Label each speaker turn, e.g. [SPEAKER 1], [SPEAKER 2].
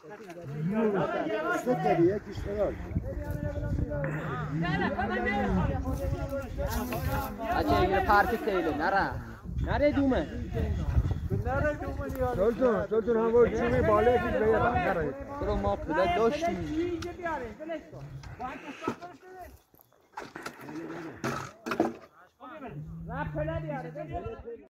[SPEAKER 1] سوتری یکیش فرار
[SPEAKER 2] Acı yine partik değil, nere düğme?
[SPEAKER 1] Sultan هم چومی بالا کی به یاد کرد
[SPEAKER 2] برو ما پول داشتیم
[SPEAKER 3] نه پله بیاره